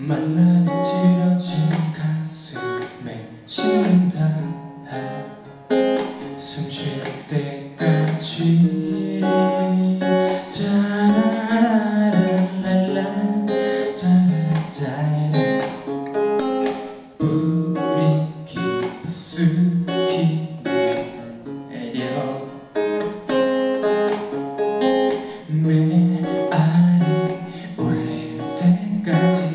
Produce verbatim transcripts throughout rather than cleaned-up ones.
만남이 찌러진 가슴에 씹는다 숨 쉴 때까지 짜라라라라라 짜라짜라 우리 깊숙이 내려 메아리 올릴 때까지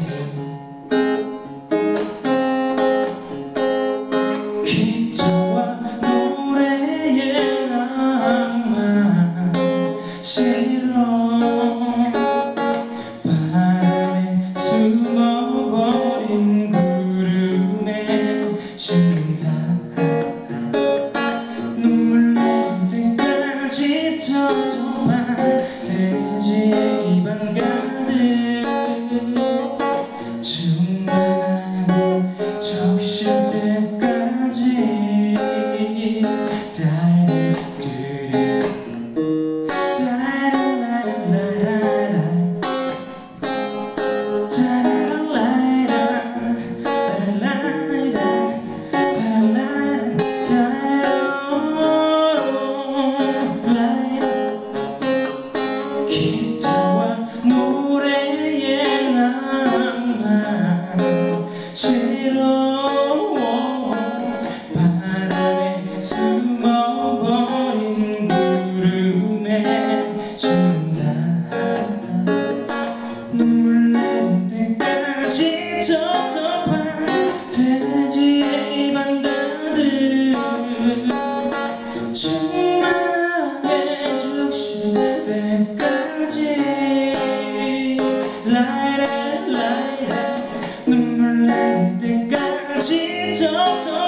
기타와 노래에 나만 실어 바람에 숨어버린 구름에 쉰다 눈물 낼 때까지 젖어봐 돼지의 입안 가득 충만한 적실 때까지 기타와 노래에 나만 실어 바람에 숨어버린 구름에 쉰다 눈물 낼 때까지 젖어봐 돼지의 입안 가득 충만하게 죽실 때까지 라이라 라이라 눈물 낼 때까지 젖어